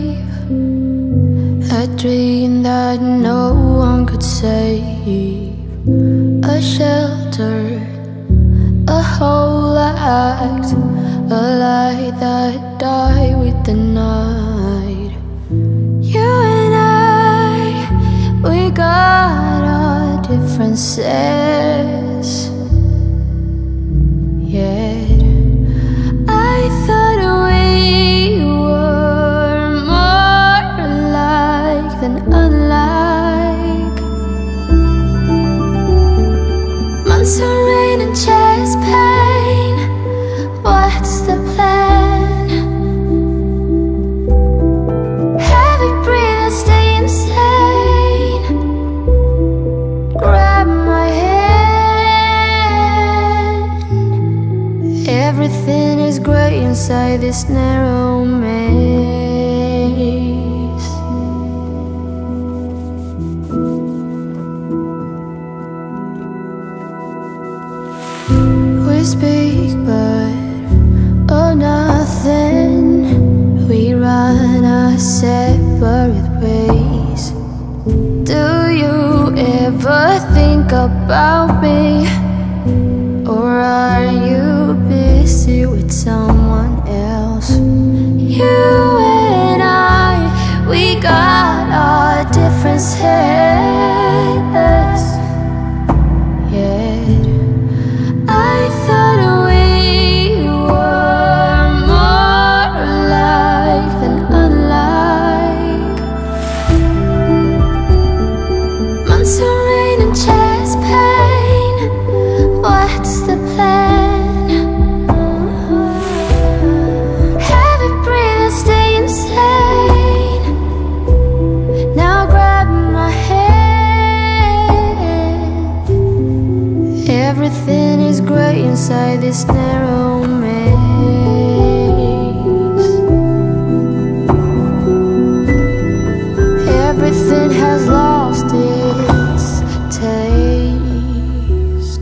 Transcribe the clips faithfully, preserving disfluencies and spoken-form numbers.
a dream that no one could save, a shelter, a whole act, a light that died with the night. You and I, we got our differences, yet I thought we were more alike than unlike. Monsoon rain and chest pain, what's the plan? Heavy breathing, stay insane. Grab my hand. Everything is grey inside this narrow maze. We speak but oh nothing. We run our separate ways. Do you ever think about me? Or are you busy with someone else? You and I, we got our differences, yet I thought we were more alike than unlike. Monsoon rain and chest pain, what's the plan? Heavy breathing, stay insane. Now grab my hand. Everything is grey inside this narrow maze. Everything has lost its taste.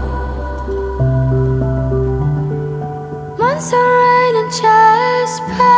Monsoon rain and chest pain.